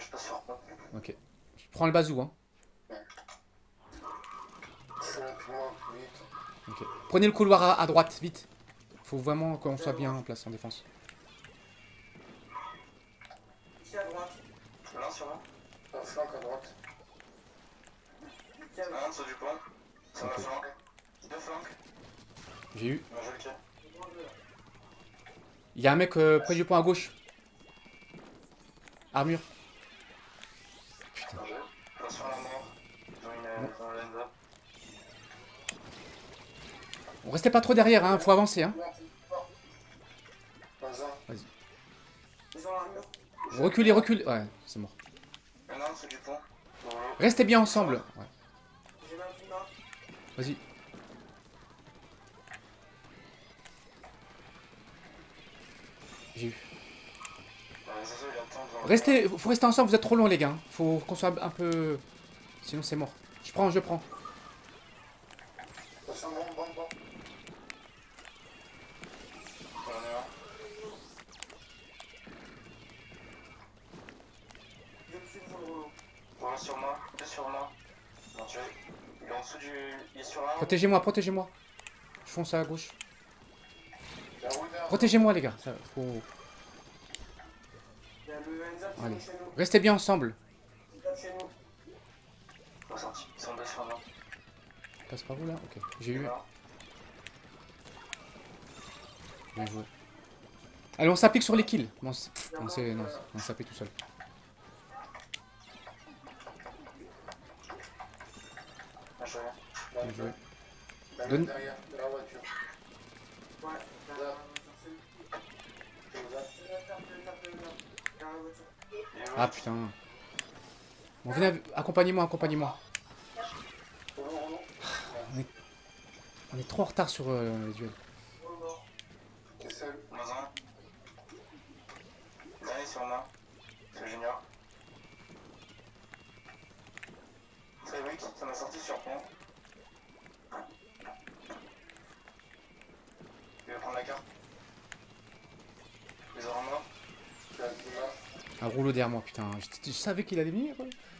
je passe sur quoi. Ok. Je prends le bazou, hein. 5 mois, 8. Ok. Prenez le couloir à droite, vite. Faut vraiment qu'on soit bien en place en défense. Ici à droite. L'un sur moi. Un flanc à droite. Un en dessous du pont. Ça va Ok. flanc. 2 flancs. J'ai eu. Moi je le tire. Il y a un mec près du pont à gauche. Armure. Putain. Bien joué. Passe sur la mort. Dans une Lenza. On restait pas trop derrière, hein. Faut avancer, hein. Vas-y. Vas-y. Ils ont l'armure. Reculez, reculez. Ouais, c'est mort. Un en dessous du pont. Voilà. Restez bien ensemble. Ouais. J'ai même plus main. Vas-y. J'ai eu. Zazo il attend devant. Restez, faut rester ensemble, vous êtes trop longs les gars. Hein. Faut qu'on soit un peu... Sinon c'est mort. Je prends, je prends. Attention, bon. J'en ai un. Je me suis sur le rouleau. Voilà sur moi. 2 sur moi. Non, tu vois. Il est en dessous du. Il est sur l'arbre. Protégez-moi, protégez-moi. Je fonce à gauche. Il y a un Wither. Protégez-moi les gars. Ça, faut... Il y a le Enza qui Allez. est chez nous. Restez bien ensemble. Il est chez nous. Ressorti. Ils sont 2 sur moi. Passe par où là? Ok. J'ai eu. Là. Bien joué. Allez, on s'applique sur les kills. Bon, non, on s'applique tout seul. Bien joué. Bien joué. La Donne- derrière, de la voiture. Ouais. Derrière la voiture, c'est lui. Derrière la voiture. Et Ah putain. Bon, venez, accompagnez-moi, accompagnez-moi. Rouleau. On est trop en retard sur les duels. Rouleau mort. T'es seul. Moins un. Dernier sur moi. C'est Junior. Très weak, ça m'a sorti sur pont. Il va prendre la carte. Les aura morts. Un rouleau derrière moi, putain. Je savais qu'il allait venir.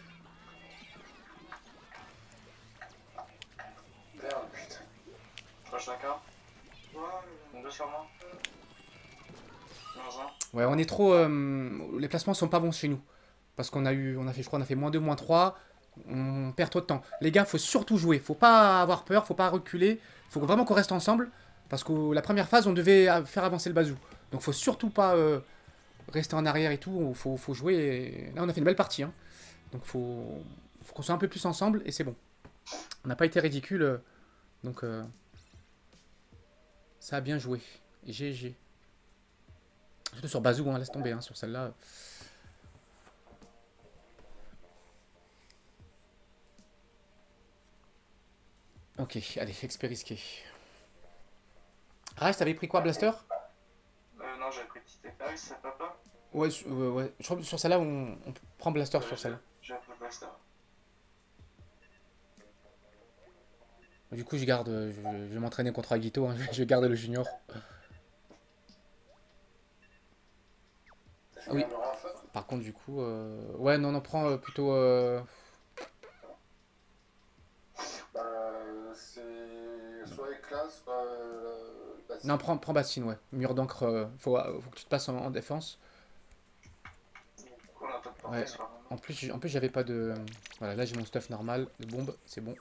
Merde, putain. Je rush la carte. Ouais. 2 sur moi. Moins un. Ouais, on est trop... les placements sont pas bons chez nous. Parce qu'on a eu... je crois, on a fait -2, -3. On perd trop de temps. Les gars, faut surtout jouer. Faut pas avoir peur, faut pas reculer. Faut vraiment qu'on reste ensemble. Parce que la première phase, on devait faire avancer le bazou. Donc faut surtout pas rester en arrière et tout. Faut jouer. Et... Là, on a fait une belle partie. Hein. Donc faut qu'on soit un peu plus ensemble et c'est bon. On n'a pas été ridicule. Donc ça a bien joué. GG. Surtout sur bazou, hein, laisse tomber. Hein, sur celle-là. Ok, allez, expé risqué. Ah, t'avais pris quoi, Blaster? Non, j'ai pris petit éclair, c'est papa. Ouais, ouais. Je crois que sur celle-là, on prend Blaster sur celle-là. J'ai appris Blaster. Du coup, je garde. Je vais m'entraîner contre Aguito. Hein, je vais garder le junior. T'as fait Oui. un aura en feu? Par contre, du coup. Ouais, non, prends plutôt. C'est soit éclat, soit. Non, prends Bastine, ouais. Mur d'encre. Faut que tu te passes en défense. On a pas de portée Ouais. sur En plus, j'avais pas de. Voilà, là j'ai mon stuff normal de bombe, c'est bon.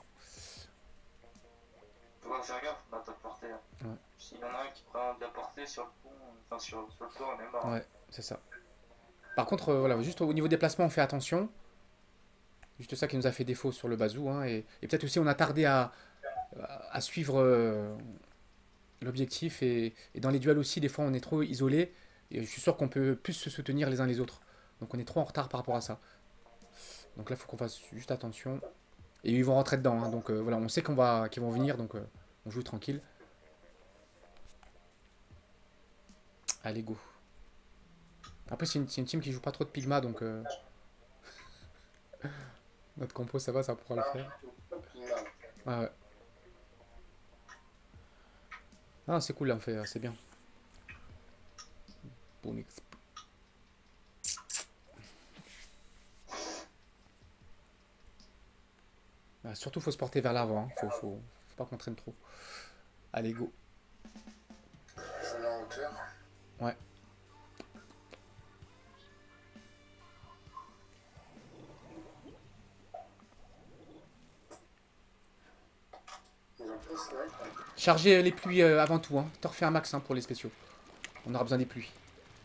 Faut voir, faire gaffe, on a pas de portée. Hein. Ouais. S'il y en a un qui prend de la portée sur le pont, enfin sur le toit, on est mort. Ouais, c'est ça. Par contre, voilà, juste au niveau des placements, on fait attention. Juste ça qui nous a fait défaut sur le bazou. Hein, et peut-être aussi, on a tardé à suivre l'objectif. Et dans les duels aussi, des fois, on est trop isolé. Et je suis sûr qu'on peut plus se soutenir les uns les autres. Donc on est trop en retard par rapport à ça. Donc là, il faut qu'on fasse juste attention. Et ils vont rentrer dedans. Hein, donc voilà, on sait qu'ils vont venir. Donc on joue tranquille. Allez, go. Après, c'est une team qui joue pas trop de Pigma. Donc notre compo, ça va, ça pourra le faire. Ah ouais. Ah, c'est cool, là, on fait, c'est bien. Bon exp. Surtout, faut se porter vers l'avant. Hein. Faut pas qu'on traîne trop. Allez, go. Je mets en hauteur. Ouais. Ils ont pas snipe. Chargez les pluies avant tout. Hein. T'en refais un max hein, pour les spéciaux. On aura besoin des pluies.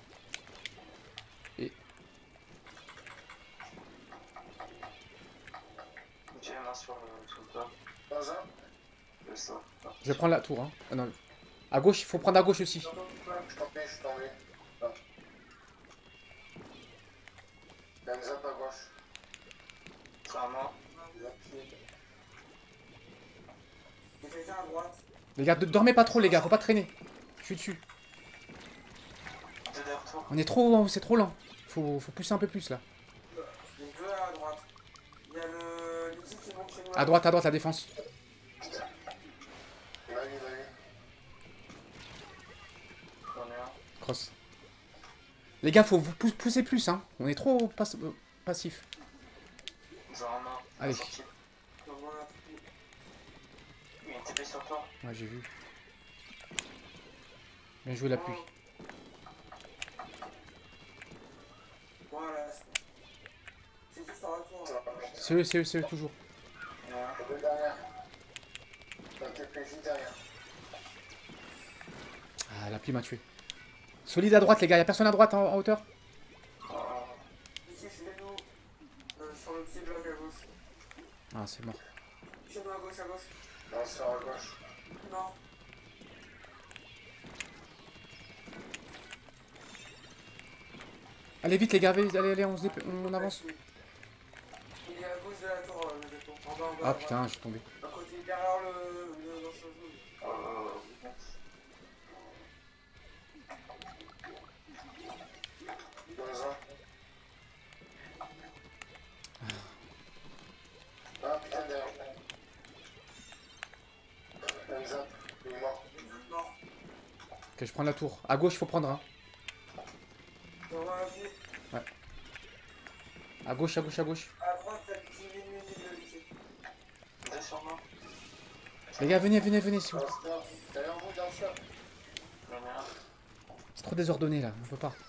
J'ai les mains sur le tout le tas. Dans un. Le ça. Je vais prendre la tour. Hein. Ah, non. À gauche, il faut prendre à gauche aussi. Je suis tombé, je suis tombé. Non. Il y a une zap à gauche. Vraiment. Zap pied. Il y a quelqu'un à droite. Les gars, dormez pas trop, les gars. Faut pas traîner. Je suis dessus. Deux derrière toi. On est trop... C'est trop lent. Faut pousser un peu plus, là. Il y a deux à droite. Il y a le liquide qui monte chez nous. À droite, la défense. Il m'a eu, il m'a eu. J'en ai un. Cross. Les gars, faut vous pousser plus, hein. On est trop passif. Ils ont un main. Allez. Sorti. J'envoie un truc. Il y a une TP sur toi. Ouais, j'ai vu. Bien joué la pluie. Voilà. C'est juste un retour. Là. C'est eux, toujours. Il y en a un. Les deux derrière. Un TPJ derrière. Ah, la pluie m'a tué. Solide à droite, les gars. Y'a personne à droite en hauteur? Ici, chez nous. Sur le petit bloc à gauche. Ah, c'est mort. Chez nous à gauche, à gauche. Non, sur à gauche. Non. Allez vite, les gars. Allez, on avance. Il est à gauche de la tour, le dépôt. En bas, en bas. Ah, putain, je suis tombé. À côté, derrière le dans ce jeu. Dans un. Ah putain, derrière. Un zap. Il est mort. Mort. Ok, je prends la tour. À gauche, faut prendre, hein. J'envoie un pied. À gauche. À droite, t'as le petit mini de liquide. Deux sur moi. Les gars, venez, s'il vous Dans plaît. le snap. Derrière vous, dans le snap. J'en ai un. C'est trop désordonné, là. On peut pas.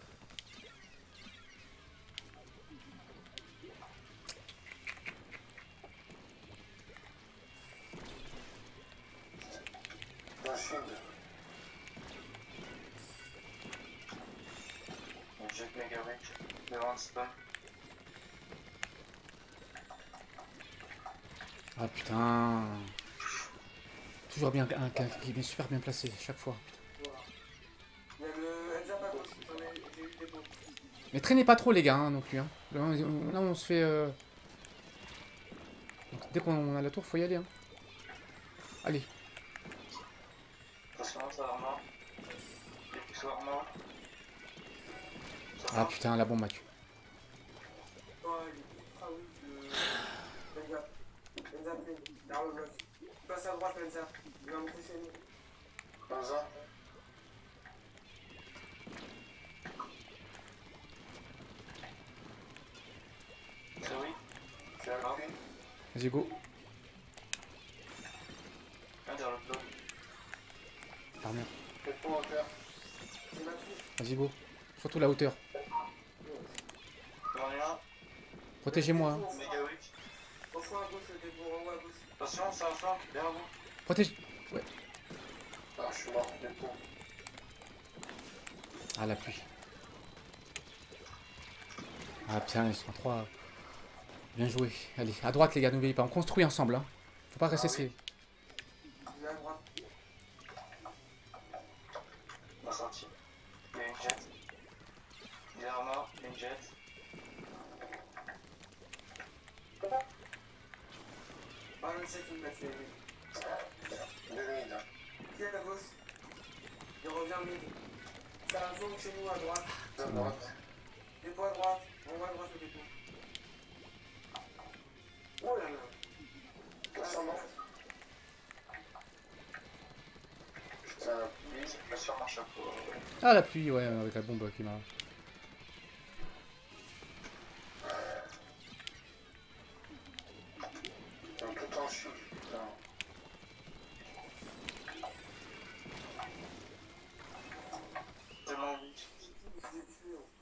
Dans le sud. Donc j'ai méga weak. Devant le spawn. Ah, putain. Toujours bien un qui est super bien placé, chaque fois. Voilà. Il y a le heads up à gauche. J'ai eu le dépôt. Mais traînez pas trop, les gars, hein, non plus. Hein. Là, on se fait... Donc, dès qu'on a la tour, faut y aller. Hein. Allez. Attention, ça va mort. Les plus mort. Ah, putain, la bombe m'a tué. Oh, il est ultra weak, le heads up. Heads up, derrière le bloc. Passe à droite, heads up. Il va monter chez nous. Dans un. C'est oui. Tu as appuyé. Vas-y, go. Un derrière le bloc. Armure. Faites pour hauteur. C'est ma fille. Vas-y, go. Surtout la hauteur. J'en ai un. Protégez-moi. Hein. Méga weak. Au fond à gauche, le dépôt. En haut à gauche. Attention, ça va flanc. Derrière vous. Protège. Ouais. Ah, je suis mort. Dépôt. Ah, la pluie. Ah, putain, ils sont trois. Bien joué. Allez, à droite, les gars, n'oubliez pas. On construit ensemble. Hein. Faut pas rester... Il est à droite. On a sorti. Il y a une jet. Derrière moi, il y a une jet. Ah, le jet, il m'a fait. Deux mid. Qui est à gauche? Il revient mid. C'est un zone chez nous à droite. À droite. Dépôt à droite. On va à droite le dépôt. Oh là là. Attention, non. Putain, Lui, il va sur mon chapeau. Ah, la pluie, ouais, avec la bombe qui m'a... donc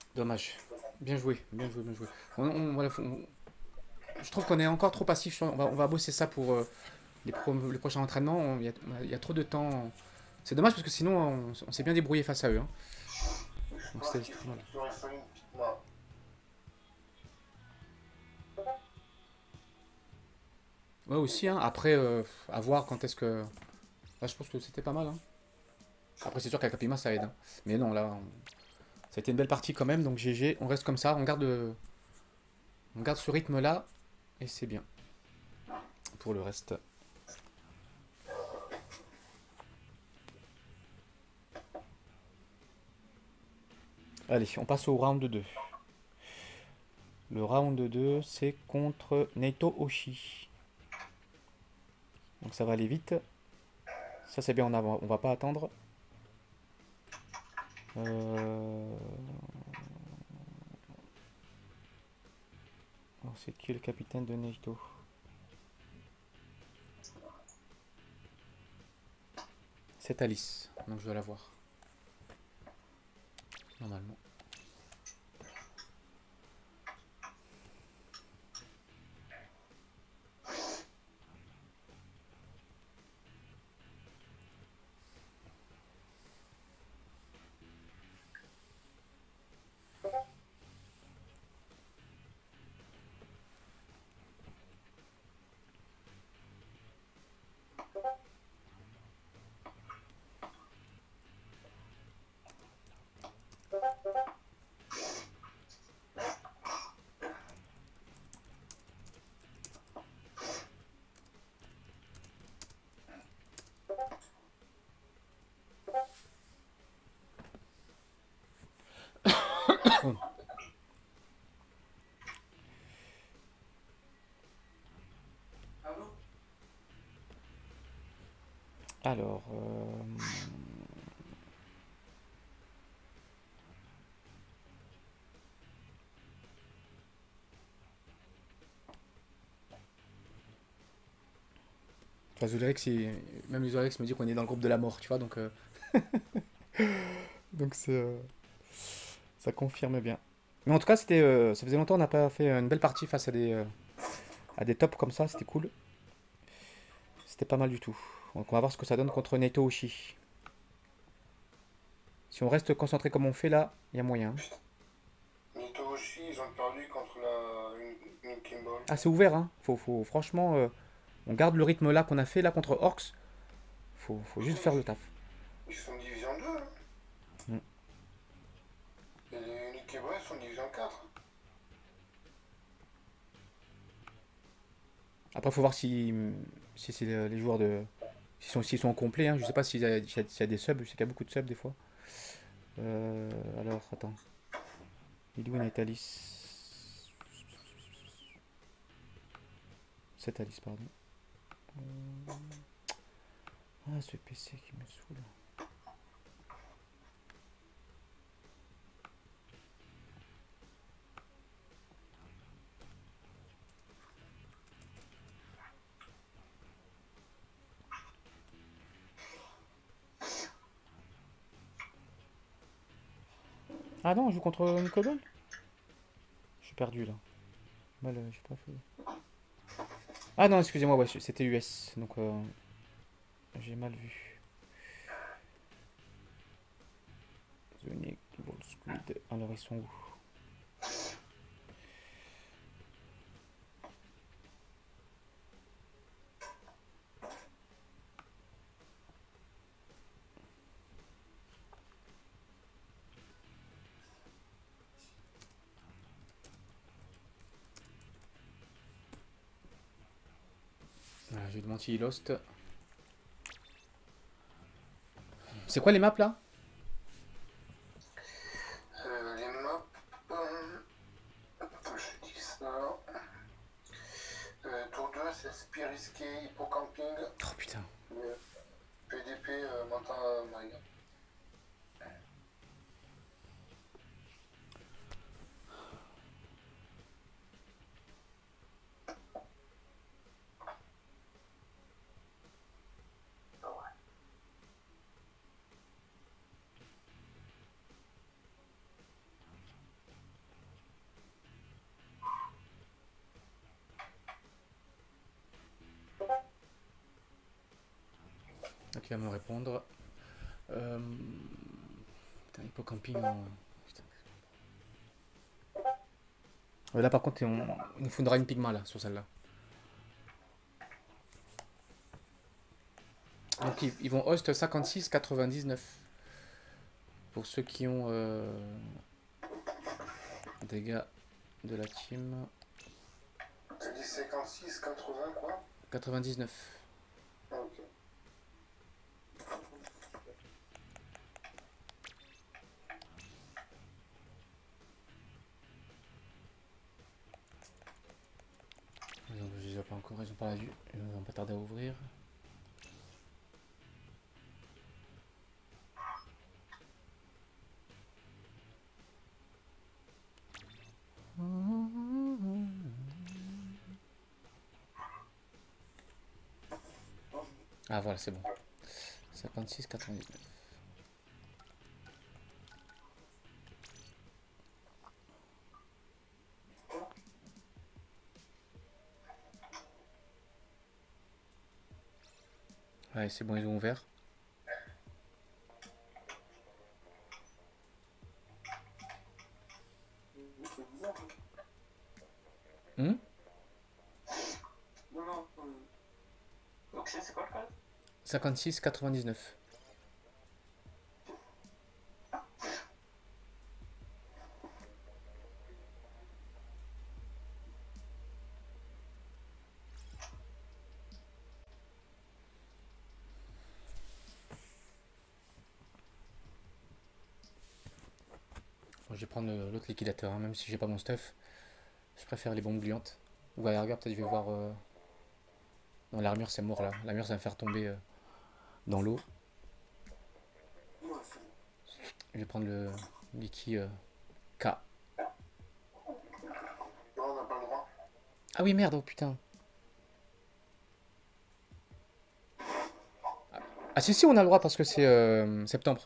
Dommage. Bien joué, bien joué, bien joué. Voilà, je trouve qu'on est encore trop passif. On va bosser ça pour les prochains entraînements. Il y a trop de temps. C'est dommage parce que sinon on s'est bien débrouillé face à eux, hein. Je Donc pense c'était qu'il très mal. faudrait faire une petite main. Ouais, aussi, hein. Après, à voir quand est-ce que. Là, je pense que c'était pas mal, hein. Après, c'est sûr qu'avec Kapima, ça aide, hein. Mais non, là, ça a été une belle partie quand même. Donc GG, on reste comme ça. On garde ce rythme-là. Et c'est bien. Pour le reste. Allez, on passe au round 2. Le round 2, c'est contre Neito Oshi. Donc ça va aller vite. Ça, c'est bien en avant. On va pas attendre. Alors, c'est qui le capitaine de Neito? C'est Alice. Donc je dois la voir. Normalement. Allô? Alors, enfin, Zolex, même les Zolex me dit qu'on est dans le groupe de la mort, tu vois, donc, donc ça confirme bien. Mais en tout cas, ça faisait longtemps qu'on n'a pas fait une belle partie face à des tops comme ça, c'était cool. C'était pas mal du tout. Donc on va voir ce que ça donne contre Neto Oshi. Si on reste concentré comme on fait là, il y a moyen. Nito Oshi, ils ont perdu contre une Kimball. Ah, c'est ouvert, hein. Franchement, on garde le rythme là qu'on a fait là contre Orcs. Faut juste faire le taf. Ils sont division 2. Hein. Mm. Et les Nikebra, ils sont division 4. Après, faut voir si c'est les joueurs de. S'ils sont complets, hein. Je sais pas s'il y a des subs, je sais qu'il y a beaucoup de subs des fois. Alors, attends. Lidwin et Alice. C'est Alice, pardon. Ah, ce PC qui me saoule. Ah non, on joue contre Nicobol. Je suis perdu là. Mal, j'ai pas fait. Ah non, excusez-moi, ouais, c'était US. Donc j'ai mal vu. The Nicobol Squid. Alors ils sont où? Voilà, j'ai demandé Lost. C'est quoi les maps là? Les maps. Je dis ça. Tour 2, c'est Spear Risqué, Hippocamping. Oh putain. PDP, Manta Maria. qui va me répondre. Putain, hippocamping. Putain. Là par contre, il nous faudra une pigma là sur celle-là. Donc ils vont host 56,99. Pour ceux qui ont des gars de la team. T'as dit 56, 80 quoi? 99. Ah, ok. Je les ai pas encore, ils ont pas vu. Ils vont pas tarder à ouvrir. Ah voilà, c'est bon. 56,99. Ouais, c'est bon, ils ont ouvert. C'est bizarre. Hmm. Non, non. Donc c'est quoi le code? 56,99. Bon, je vais prendre l'autre liquidateur, hein, même si j'ai pas mon stuff. Je préfère les bombes gluantes. Ou à la rigueur, peut-être je vais voir. Non, l'armure c'est mort là. L'armure ça va me faire tomber dans l'eau. Ouais, c'est bon. Je vais prendre le liquide K. Non, on n'a pas le droit. Ah oui, merde, oh putain. Ah si, si, on a le droit parce que c'est septembre.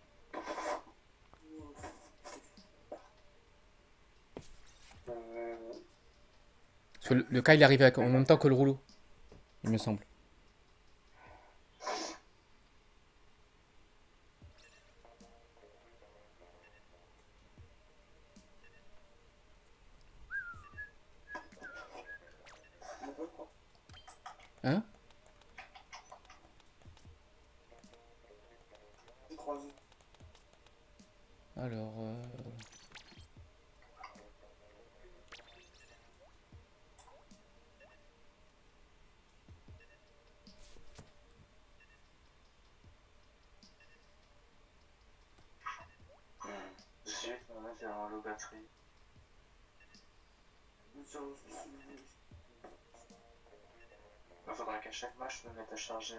Parce que le K il est arrivé en même temps que le rouleau. Il me semble. Hein? J'ai croisé. Alors... Zut, on a fait un low batterie. Il faudra qu'à chaque match je me mette à charger.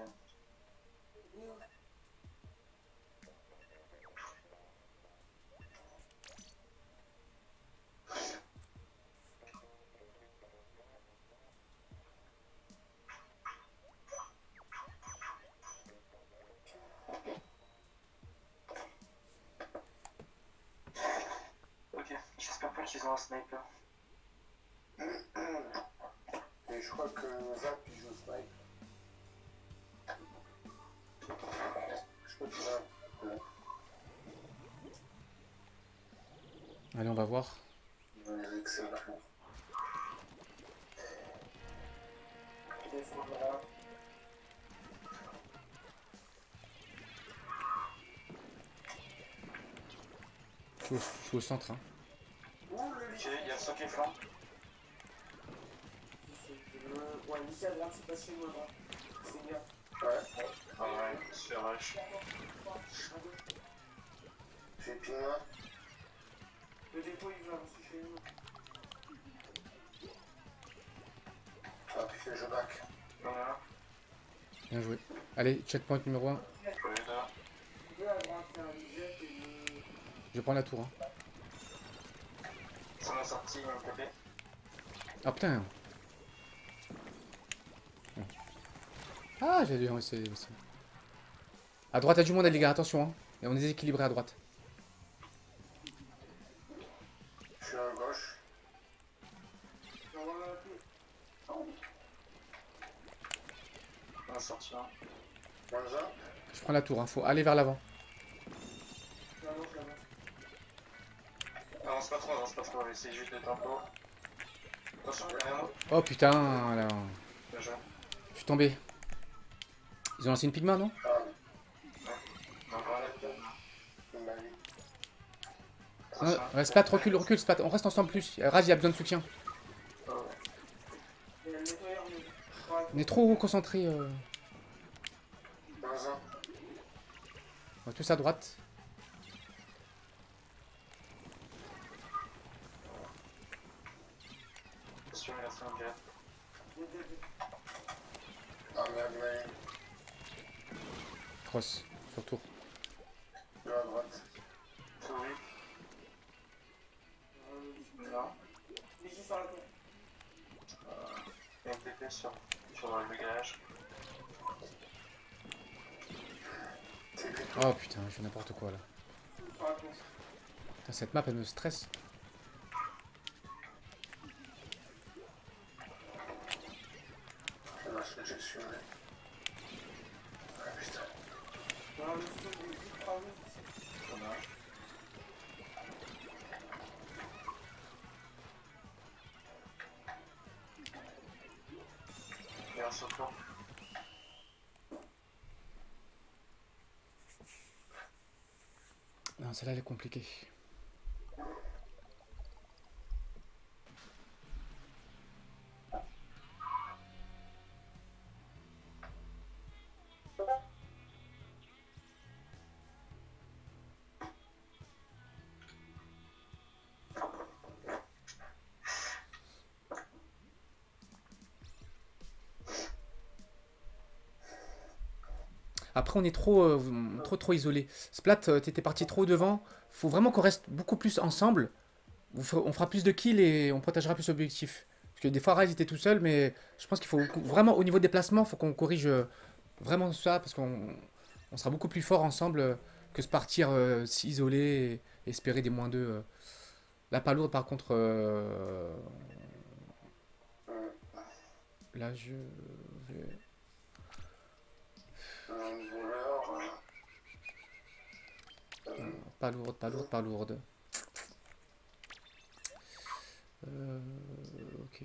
Ok, j'espère pas qu'ils ont un sniper. Et je crois que Zap il joue snipe. Je crois qu'il a. Allez, on va voir. Excellent. Je suis au centre. Hein. Ouh, le Ok, il y a le socket flanc. Ouais, Michael, là, c'est pas chez moi, là. C'est bien. Ouais. Ah ouais, sur rush. J'ai pingé. Le dépôt, il va rester chez nous. Ah, puis fait le jeu back. Voilà. Bien joué. Allez, checkpoint numéro 1. Je vais là. Deux à droite, il y a un jet et le... Je prends la tour. Hein. Ça m'a sorti un TP. Ah putain. Ah, j'ai dû essayer aussi. À droite, il y a du monde, les gars, attention. Hein. Et on est déséquilibré à droite. Je suis à gauche. On a sorti un. Moins un. Je prends la tour, hein. Faut aller vers l'avant. J'avance, j'avance. Avance pas trop, essaye juste de tempo. Attention, derrière. Oh putain, là. Bien joué. Je suis tombé. Ils ont lancé une Pigma, non? Non, voilà. Il m'a vu. Ouais, ouais, Splat, recule, Splat. On reste ensemble plus. Raz, il a besoin de soutien. Il y a le nettoyeur, mais... Ouais. On est trop concentrés. Dans un. On va tous à droite. Attention, il reste un jet. Ah merde, il m'a eu. Cross, sur tour. De la droite. Oui. Non. Mais qui sur la tour? Il y a un TP sur le garage. C'est lui. Oh putain, je fais n'importe quoi là. Sur la tour. Putain, cette map elle me stresse. Je vais switcher dessus, mais. Ah putain. Dans le sous des ultra rouges. Voilà. Il y a un sauteur. Non, celle-là elle est compliquée. Après, on est trop isolé. Splat, t'étais parti trop devant. Faut vraiment qu'on reste beaucoup plus ensemble. On fera plus de kills et on protégera plus l'objectif. Parce que des fois, Rise était tout seul, mais je pense qu'il faut vraiment, au niveau des placements, faut qu'on corrige vraiment ça. Parce qu'on sera beaucoup plus fort ensemble que se partir s'isoler et espérer des -2. La pas lourde, par contre. Là, je vais. Un voleur. Pas lourde, pas lourde, pas lourde. Ok.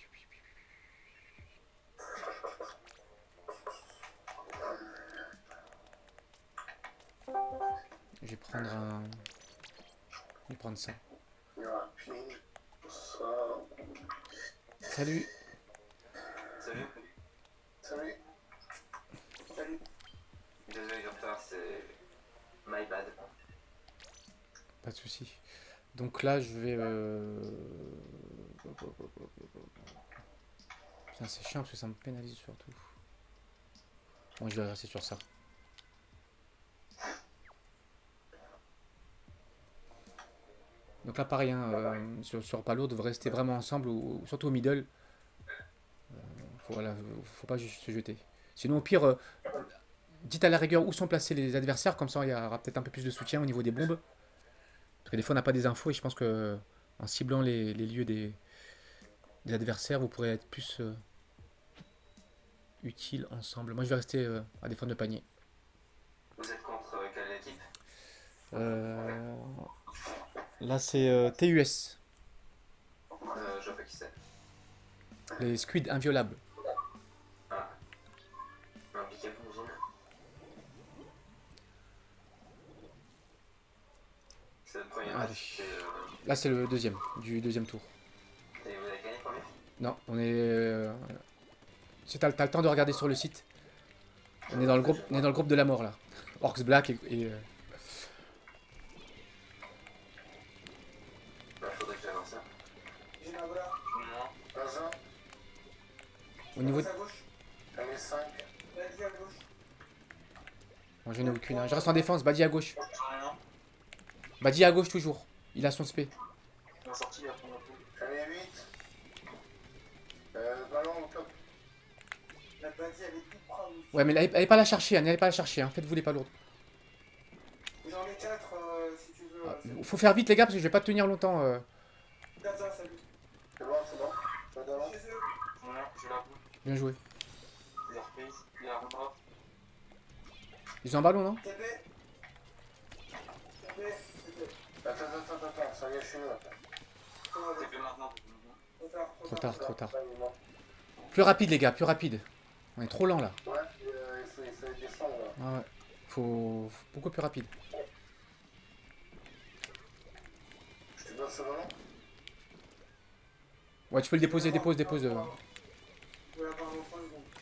Je vais prendre un. Je vais prendre ça. Il y aura pile. Ça. Salut. Salut. Salut. Salut. Désolé du retard, c'est my bad. Pas de souci. Donc là, je vais. Putain, c'est chiant parce que ça me pénalise surtout. Bon, je vais rester sur ça. Donc là, pareil, hein, sur Palo, on devrait rester vraiment ensemble, surtout au middle. Voilà, faut pas juste se jeter. Sinon, au pire, dites à la rigueur où sont placés les adversaires, comme ça il y aura peut-être un peu plus de soutien au niveau des bombes. Parce que des fois on n'a pas des infos et je pense que en ciblant les lieux des adversaires, vous pourrez être plus utile ensemble. Moi je vais rester à défendre le panier. Vous êtes contre quelle équipe? Là c'est TUS, Je vois pas qui c'est. les squids inviolables. Ah. Impliquez-vous, vous autres. C'est le premier Allez. match. Là c'est le deuxième, du deuxième tour. Et vous avez gagné le premier? Non, on est... si t'as le temps de regarder sur le site. On est dans le groupe de la mort là. Orcs Black et Bah, faudrait que j'avance ça. J'ai la voleur. Non. Dans un. au niveau... Passe à gauche. Elle est 5. Vas-y à gauche. Moi, je n'ai aucune. Hein. Je reste en défense. Badi à gauche. Rien. Badi à gauche toujours. Il a son spé. Il est sorti, il a prendre un coup. Elle est 8. Ballon au top. La bâtie elle est toute proche. Ouais, mais n'allez pas la chercher. Hein. N'allez pas la chercher. Hein. Faites-vous les pas lourdes. J'en ai 4 si tu veux. Ah, faut faire vite, les gars, parce que je vais pas tenir longtemps. Regarde ça, salut. C'est bon, c'est bon. Je vais devant. Chez eux. Voilà, je la boule. Bien joué. Il a reprise, il a redrop. Ils ont un ballon, non? TP. TP. TP. Attends, ça vient chez nous. TP maintenant. Trop tard. Trop tard. Plus rapide, les gars, plus rapide. On est trop lent, là. Ouais, il faut descendre là. Ah ouais. Faut beaucoup plus rapide. Je te donne ce ballon. Ouais, tu peux le déposer, dépose. Je vais avoir un enfant, ils vont.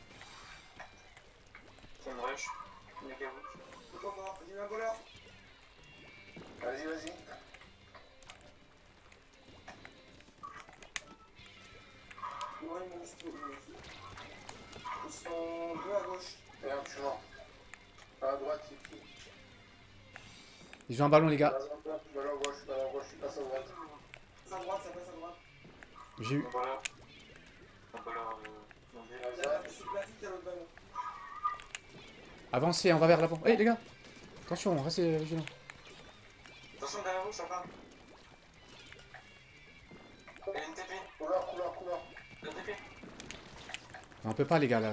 C'est une rush. Il n'y a qu'à vous. Pourquoi pas? Dis-moi un voleur. Vas-y. Ouais, ils sont deux à gauche. Et un tu mens. À droite, c'est qui? Ils ont un ballon, les gars. Ballon gauche, il passe à droite. Ça droite, ça passe à droite. J'ai eu. Donc voilà. Donc voilà. Je suis platine, t'as l'autre ballon. Avancez, on va vers l'avant. Eh, les gars. Attention, restez vigilants. Attention derrière vous, ça part. Il y a une TP. Couloir. Le TP. On peut pas, les gars, là.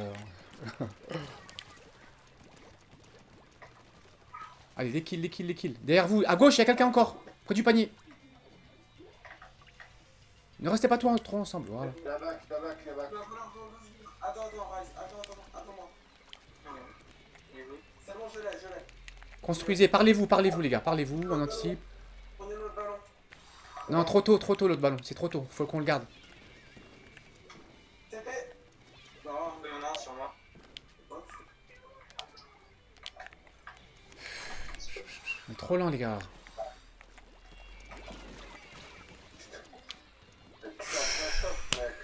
Allez, les kills. Derrière vous, à gauche, il y a quelqu'un encore. Près du panier. Ne restez pas trop ensemble, voilà. La back. Attends, Rice. Attends-moi. Il est où? C'est bon, je l'ai. Construisez, parlez-vous, les gars. Parlez-vous, on anticipe. Prenez l'autre ballon. Non, trop tôt, l'autre ballon. C'est trop tôt, faut qu'on le garde. TP. Non, Il y en a un sur moi. On est trop lent, les gars. Tu as un choc, mec.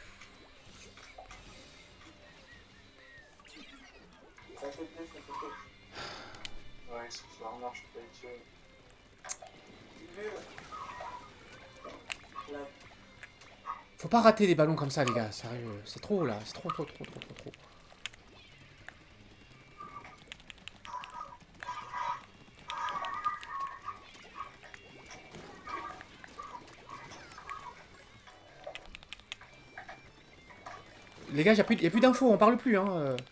Ça fait plaisir. Ouais, ils sont vraiment, je peux pas les tuer. Faut pas rater des ballons comme ça, les gars. Sérieux, c'est trop, là. C'est trop. Les gars, y a plus d'infos, on parle plus, hein.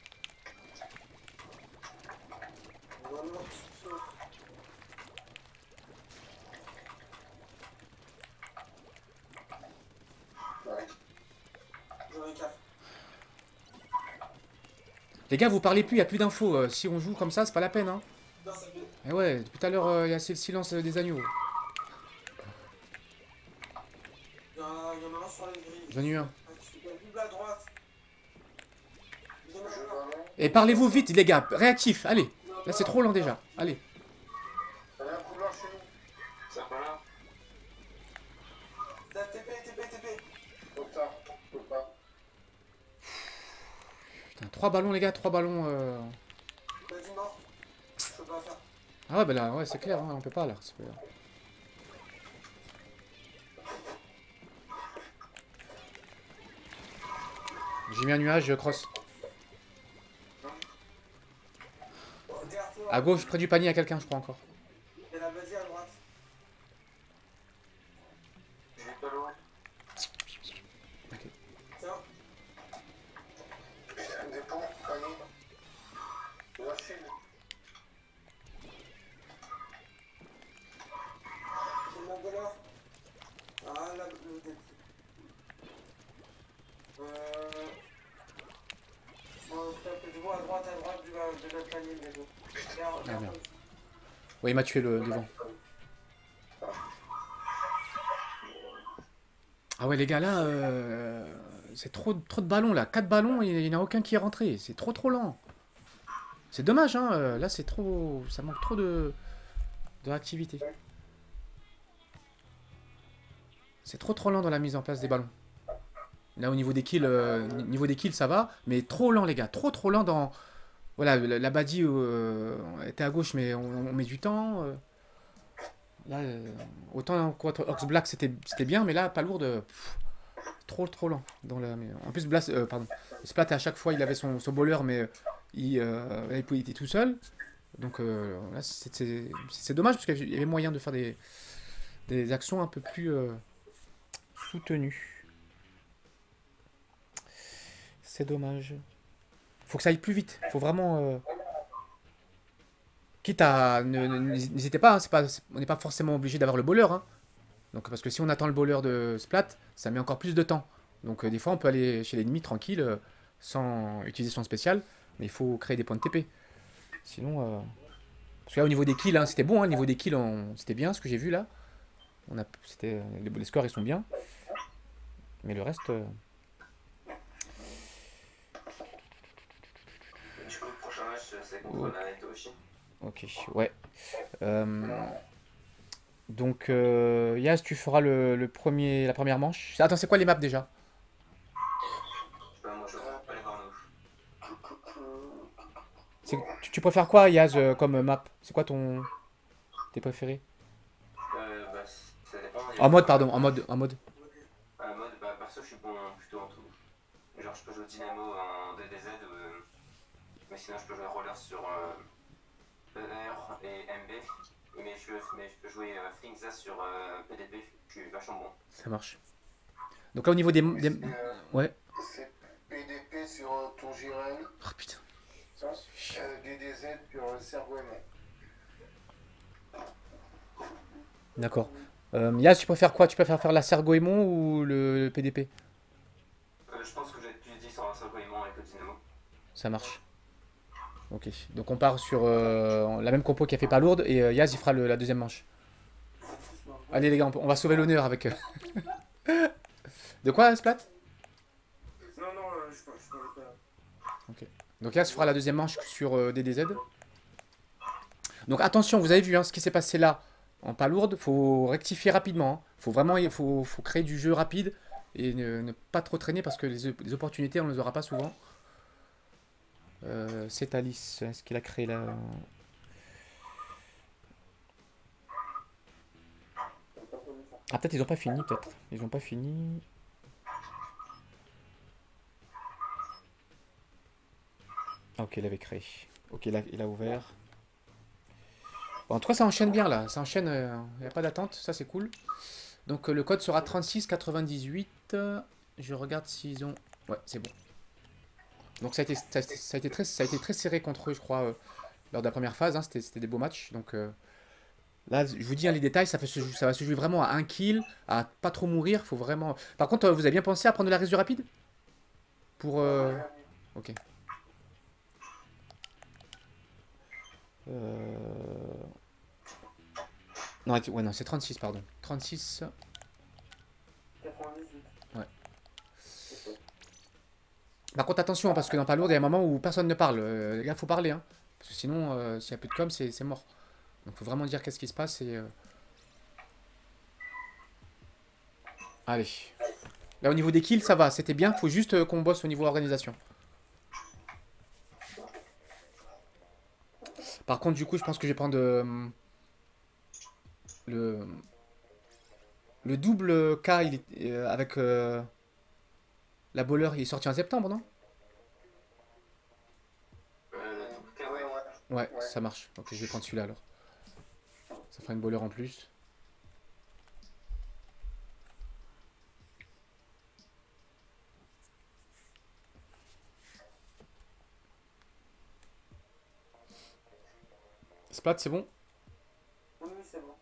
Les gars, vous parlez plus, y a plus d'infos. Si on joue comme ça, c'est pas la peine, hein. Et ouais, depuis tout à l'heure, y a le silence des agneaux. Il y en a un sur les grilles. J'en ai eu un. Double à droite. Et parlez-vous vite, les gars, réactif, allez. Là, c'est trop lent déjà, allez. Il y a un couloir chez nous. Ça va là. TP. Trop tard, je peux pas. Putain, 3 ballons, les gars, 3 ballons. Vas-y, mort. Je peux pas faire. Ah ouais, bah là, ouais, c'est clair, hein, on peut pas, là. J'ai mis un nuage, je cross. À gauche, près du panier, il y a quelqu'un, je crois encore. Et là, vas-y à droite. J'ai pas l'eau. Tiens. Putain, des ponts, panier. La file. C'est le mongoleur. Ah, là, le début. Je vois à droite de notre panier, les deux. Ah merde. Ouais, il m'a tué le devant. Ah ouais, les gars, là, c'est trop de ballons, là. 4 ballons, il n'y en a aucun qui est rentré. C'est trop lent. C'est dommage, hein. Là, c'est trop... Ça manque trop de réactivité. C'est trop lent dans la mise en place des ballons. Là, au niveau des kills, ça va. Mais trop lent, les gars. Trop lent dans... Voilà, la Badi était à gauche, mais on met du temps. Là, autant contre Ox Black, c'était bien, mais là, pas lourd. Trop lent. En plus, Splat, à chaque fois, il avait son bowler, mais il était tout seul. Donc là, c'est dommage, parce qu'il y avait moyen de faire des actions un peu plus soutenues. C'est dommage. Faut que ça aille plus vite. Faut vraiment... quitte à... N'hésitez pas, hein, on n'est pas forcément obligé d'avoir le bowler. Hein. Donc, parce que si on attend le bowler de Splat, ça met encore plus de temps. Donc des fois, on peut aller chez l'ennemi tranquille, sans utiliser son spécial. Mais il faut créer des points de TP. Sinon... Parce que là, au niveau des kills, hein, c'était bon. Hein, au niveau des kills, c'était bien ce que j'ai vu là. Les scores, ils sont bien. Mais le reste... Du coup, le prochain match, c'est contre Naruto aussi. Ok, ouais. Donc, Yas, tu feras la première manche. Attends, c'est quoi les maps déjà? Moi, je vois pas les voir Tu préfères quoi, Yas, comme map? C'est quoi tes préférés? Bah, ça dépend. En mode, pardon, en mode. Mode, bah, perso, je suis bon plutôt en tout. Genre, je peux jouer Dynamo en DDZ, mais sinon, je peux jouer Roller sur ER et MB. Mais je peux jouer Flingza sur PDP, je suis vachement bon. Ça marche. Donc là, au niveau des... Ouais. C'est PDP sur ton Jirel, Oh putain. DDZ sur Serguemon. D'accord. Yas, tu préfères quoi? Tu préfères faire la Sergoémon ou le PDP? Je pense que j'ai plus dit sur un seul aimant avec le Dynamo. Ça marche. Ok. Donc on part sur la même compo qui a fait pas lourde et Yas, il fera la deuxième manche. Allez les gars, on va sauver l'honneur avec... De quoi, Splat? Non, je pas. Ok. Donc Yas fera la deuxième manche sur DDZ. Donc attention, vous avez vu hein, ce qui s'est passé là en pas lourde. Faut rectifier rapidement. Hein. Faut vraiment faut créer du jeu rapide et ne pas trop traîner parce que les opportunités, on ne les aura pas souvent. C'est Alice. Est-ce qu'il a créé la... Ah, peut-être ils ont pas fini, peut-être. Ils ont pas fini. Ah, ok, il avait créé. Ok, il a ouvert. Bon, en tout cas, ça enchaîne bien, là. Ça enchaîne, il n'y a pas d'attente. Ça, c'est cool. Donc, le code sera 3698. Je regarde s'ils ont... Ouais, c'est bon. Donc, ça a été très serré contre eux, je crois, lors de la première phase. Hein. C'était des beaux matchs. Donc... Là, je vous dis, hein, les détails, ça va se jouer vraiment à un kill, à pas trop mourir. Faut vraiment... Par contre, vous avez bien pensé à prendre de la réseau rapide? Pour... Ok. Non, ouais, non, c'est 36, pardon. 36. 98. Ouais. Par contre, attention, hein, parce que dans pas lourd, il y a un moment où personne ne parle. Les gars, faut parler, hein. Parce que sinon, s'il n'y a plus de com, c'est mort. Donc, faut vraiment dire qu'est-ce qui se passe et... Allez. Là, au niveau des kills, ça va. C'était bien. Faut juste qu'on bosse au niveau organisation. Par contre, du coup, je pense que je vais prendre le double K avec la bowler. Il est sorti en septembre, non? Ouais, ça marche. Ok, je vais prendre celui-là alors. Ça fera une bowler en plus. Splat, c'est bon? Oui, c'est bon.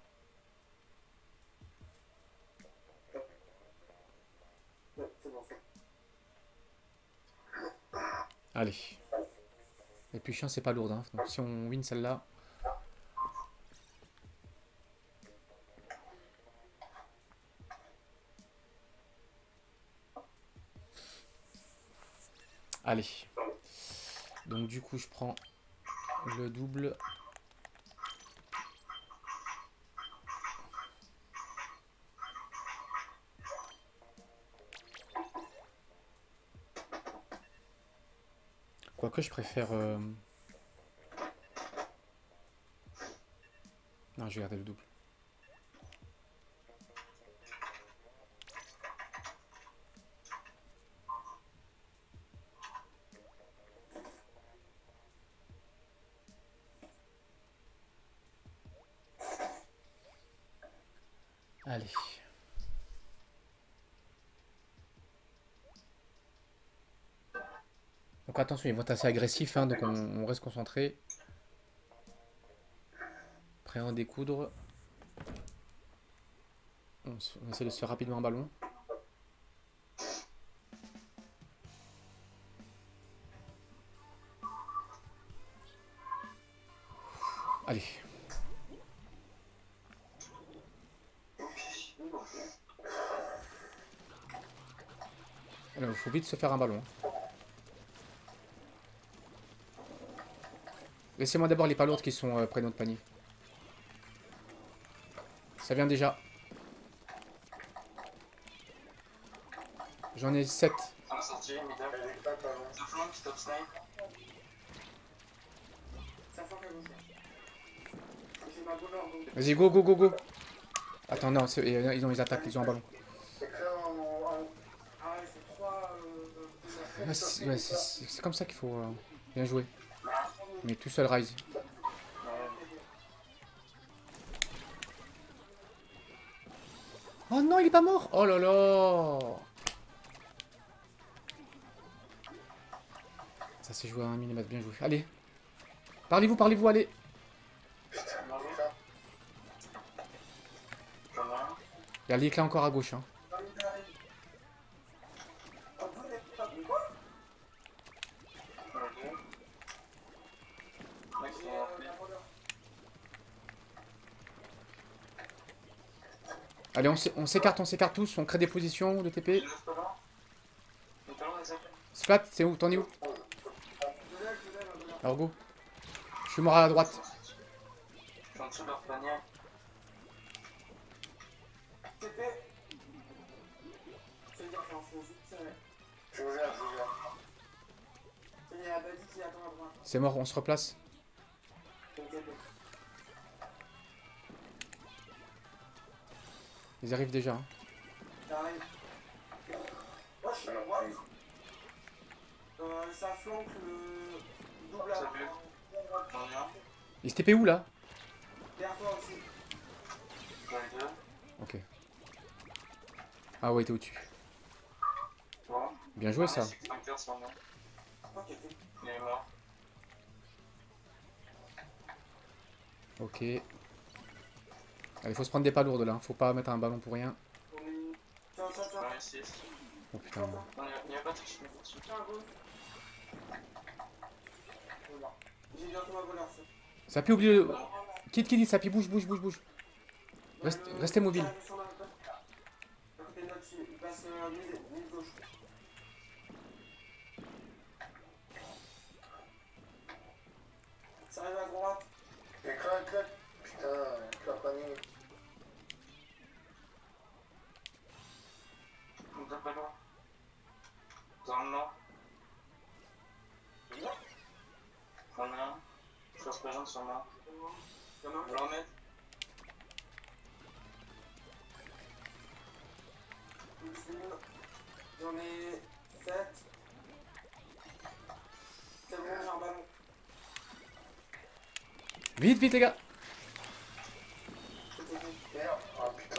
Ouais, c'est bon, c'est bon. Allez. Et puis chien, c'est pas lourd. Hein. Donc si on win celle-là... Allez. Donc du coup, je prends le double. Quoique je préfère... Non, je vais garder le double. Allez. Donc attention, ils vont être assez agressifs, hein, donc on reste concentré. Après, en découdre. On essaie de se faire rapidement un ballon. Allez. Alors, il faut vite se faire un ballon. Laissez-moi d'abord les palourdes qui sont près de notre panier. Ça vient déjà. J'en ai 7. On est sorti, middle. Elle est pas loin. Ça flanque, stop snipe. Ça flanque à gauche. J'ai ma bonheur donc. Vas-y, go, go, go, go. Attends, non, ils ont les attaques, ils ont un ballon. Éclair en... Ah ouais, c'est 3. Ouais, c'est comme ça qu'il faut bien jouer. Mais tout seul, Rise. Oh non, il est pas mort. Oh là là. Ça s'est joué à 1 mm, bien joué. Allez. Parlez-vous, allez. Putain, éclair. J'en ai un. Il y a l'éclat encore à gauche. Hein. J'en ai deux. Mec, il est en fait. Allez, on s'écarte tous, on crée des positions de TP. Il lève pas là. Il est pas loin des attaques. Splat, c'est où? T'en es où? Alors go. Je suis mort à la droite. Je suis en dessous de leur panier. TP. C'est-à-dire qu'il faut vite tirer. Je vous gère. Il y a Badi qui attend à droite. C'est mort, on se replace. Donc TP. Ils arrivent déjà. Hein. T'arrives. Wesh, ça flanque le double Ça vu. J'en ai un. Ils se TP où là? Derrière toi aussi. J'en ai deux. Ok. Ah ouais, t'es au-dessus. Toi. Bien joué ça. C'est 5 heures sur moi. Ok, Il est mort. Ok. Allez, faut se prendre des pas lourdes là. Faut pas mettre un ballon pour rien. on est. Tiens, tiens, tiens. J'en ai 6. Oh putain. Non, il n'y a pas de triche, mais dessus. Tiens, go. Voilà. J'ai bientôt ma voleur, ça. Sapi, oublie le... Quitte, Sapi, bouge. Restez mobile. À côté de notre fille, il passe mid gauche. Ça arrive à droite. Éclair. Putain, éclair panier. On tape pas loin. Dans le nord. J'en ai un. Je fasse pas jaune sur moi. Il y en a un. Je vais en mettre. J'en ai 7. C'est bon, j'ai un ballon. Vite, les gars. Merde. Ah putain.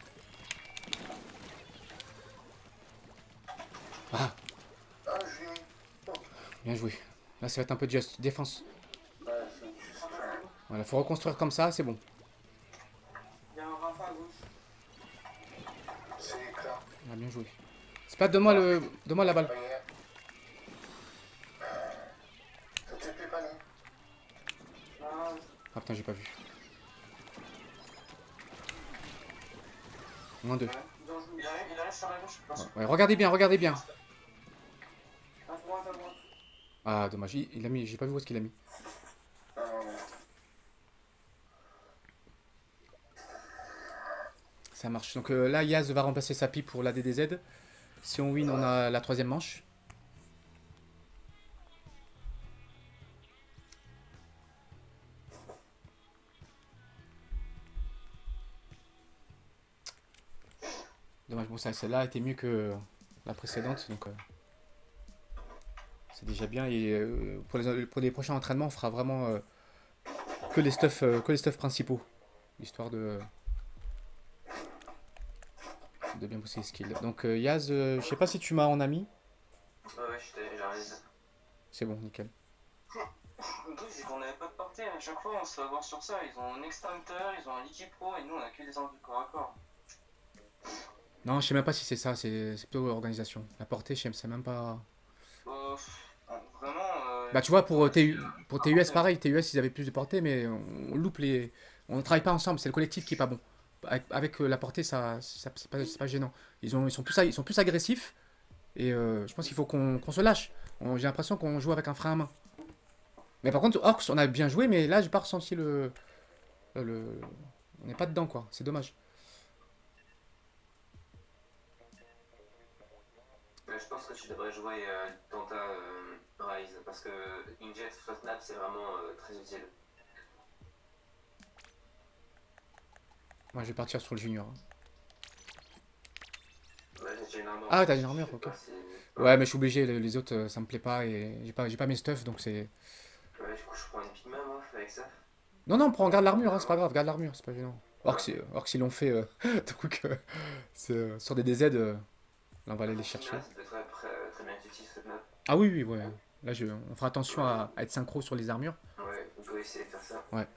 Ah, Ah, j'ai mis. bien joué. Là, ça va être un peu just. Défense. Ouais, c'est juste. Voilà, faut reconstruire comme ça, c'est bon. Il y a un Rafa à gauche. C'est éclair. Ah, bien joué. Splat, donne-moi la balle. Panier. Ça TP panier. Ah, Ah putain, j'ai pas vu. Moins 2. bien joué. Il arrive sur la gauche, je pense. Ouais, regardez bien. À droite. Ah, dommage. Il a mis. J'ai pas vu où est-ce qu'il a mis. Ah, non. Ça marche. Donc là, Yaz va remplacer Sapi pour la DDZ. Si on win, on a la 3ème manche. Dommage, bon, ça, celle-là était mieux que la précédente. Donc c'est déjà bien. Et pour les prochains entraînements, on fera vraiment que les stuffs principaux. Histoire de bien bosser les skills. Donc Yaz, je sais pas si tu m'as en ami. Ouais, j'arrive. C'est bon, nickel. Le truc, c'est qu'on avait pas de porte. capté, à chaque fois on se fait avoir sur ça. Ils ont un extincteur, ils ont un liquide pro et nous on a que des armes du corps à corps. Non, je sais même pas si c'est ça, c'est plutôt l'organisation. La portée, je sais même pas. Vraiment. Bah, tu vois, pour TUS, pareil, TUS, ils avaient plus de portée, mais on loupe les. On ne travaille pas ensemble, c'est le collectif qui est pas bon. Avec la portée, c'est pas gênant. Ils sont plus agressifs, et je pense qu'il faut qu'on se lâche. J'ai l'impression qu'on joue avec un frein à main. Mais par contre, Orcs, on a bien joué, mais là, j'ai pas ressenti on n'est pas dedans, quoi. C'est dommage. Je pense que tu devrais jouer Tanta Rise parce que Injet soit Snap c'est vraiment très utile. Moi, je vais partir sur le junior. Ouais, j'ai déjà une armure. Ah, t'as une armure, Je sais ok. pas si- Ouais, mais je suis obligé, les autres, ça me plaît pas, et j'ai pas mes stuff, donc c'est... Ouais, du coup, je prends une Pigma moi avec ça. Non, garde l'armure, hein, c'est pas grave, garde l'armure, c'est pas gênant. Orcs, ils l'ont fait, donc, sur des DZ, là, on va aller les chercher. Pigma, c'est très bien utile cette map. Ah oui, ouais. Là, on fera attention à être synchro sur les armures. Ouais, on peut essayer de faire ça. Ouais.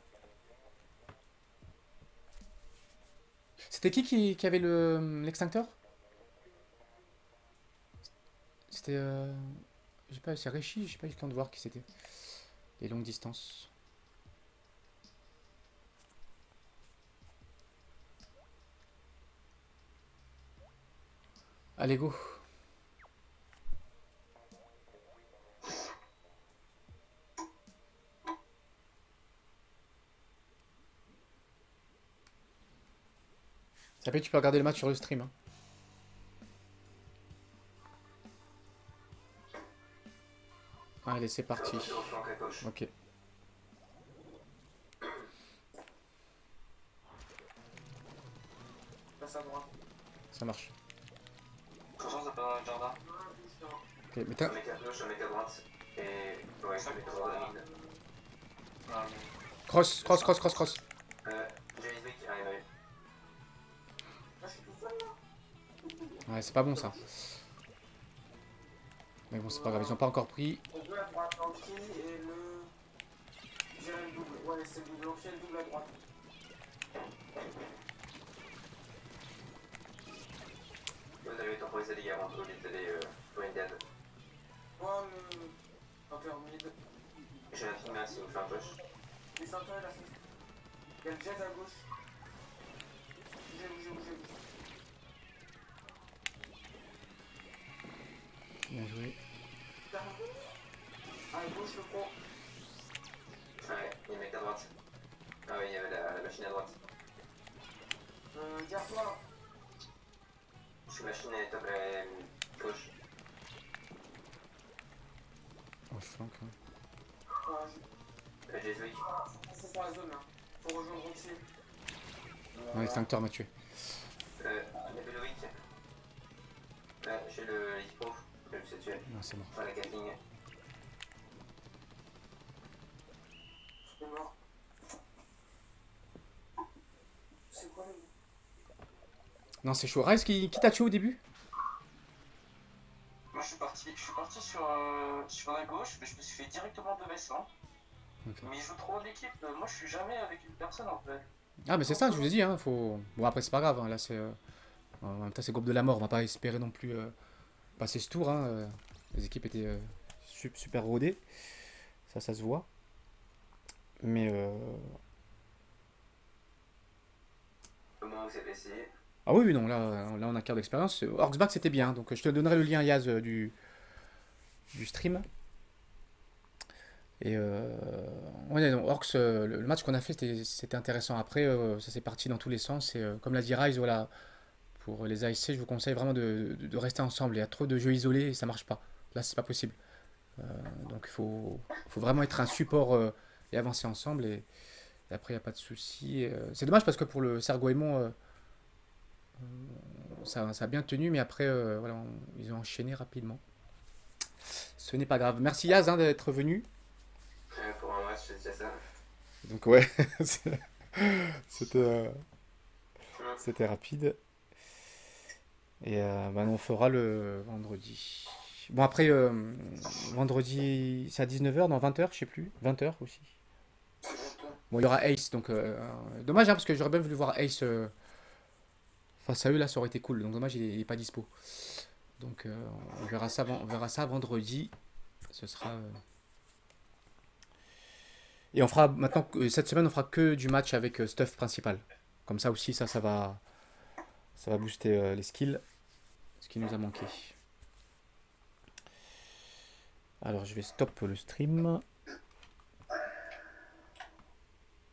C'était qui avait l'extincteur? C'était... Je sais pas, c'est Réchi, j'ai pas eu le temps de voir qui c'était. Les longues distances. Allez, go. Ça peut, tu peux regarder le match sur le stream. Hein. Allez, c'est parti. C'est au flanc à gauche. Ok. Passe à droite. Ça marche. De toute façon, c'est pas dans le jardin. Ok, mais Un mec à gauche, un mec à droite. Et ouais, un mec à droite de mid. Ah, Cross. James Wick, ah, il m'a eu. Ah, je suis tout seul là. Ouais, c'est pas bon ça. Mais bon, c'est pas grave, ils ont pas encore pris. On veut la droite, l'anti et le. Je dirais le double. Ouais, c'est le double. L'anti et le double à droite. Vous avez temporisé les gars avant de les pour une dead. Moi, le. Hunter mid. J'ai un Pigma s'il me fait un push. Les ceintures et la sauce. Il y a le jet à gauche. Bougez. Bien joué. À gauche, le pro. Ouais, il y a un mec à droite. Ah oui, il y avait la machine à droite. Garde-toi là. Je suis machine et top gauche. Oh, je flanque. Hein. James Wick. C'est sur la zone là. Faut rejoindre Roxy. Non, l'extincteur m'a tué. Nebeloïc. J'ai le Lipo. Je vais le tuer. Non, c'est bon. Enfin, la Gatling. Il est mort. C'est quoi le. Non, c'est chaud. Rise qui t'a tué au début? moi, je suis parti sur la gauche, mais je me suis fait directement de Vessan. Ok. Mais ils jouent trop en équipe. Moi, je suis jamais avec une personne en fait. Ah, mais c'est ça, je vous ai dit. Hein, faut... Bon, après, c'est pas grave. Hein, là, c'est. En même temps, c'est groupe de la mort. On va pas espérer non plus passer ce tour. Hein, les équipes étaient super rodées. Ça se voit. Mais. Comment vous avez essayé? Ah oui, non, là on a carte d'expérience. Orcsback c'était bien, donc je te donnerai le lien Yaz du stream. Et ouais, non, Orcs, le match qu'on a fait c'était intéressant. Après, ça s'est parti dans tous les sens. Et comme l'a dit Rise, voilà, pour les ASC, je vous conseille vraiment de rester ensemble. Il y a trop de jeux isolés et ça marche pas. Là, c'est pas possible. Donc il faut vraiment être un support et avancer ensemble. Et après, il n'y a pas de souci. C'est dommage parce que pour le Sergo Aimon. Ça a bien tenu, mais après, voilà, ils ont enchaîné rapidement. Ce n'est pas grave. Merci Yaz hein, d'être venu. Pour un match, c'est déjà ça. Donc ouais, c'était rapide. Et on fera le vendredi. Bon après, vendredi, c'est à 19h, non 20h, je sais plus. 20h aussi. C'est Bon, il y aura Ace, donc dommage, hein, parce que j'aurais bien voulu voir Ace face à eux, là, ça aurait été cool. Donc dommage, il est pas dispo. Donc on verra ça vendredi. Ce sera... Et on fera maintenant, cette semaine, on fera que du match avec stuff principal. Comme ça aussi, ça va booster les skills. Ce qui nous a manqué. Alors je vais stop le stream.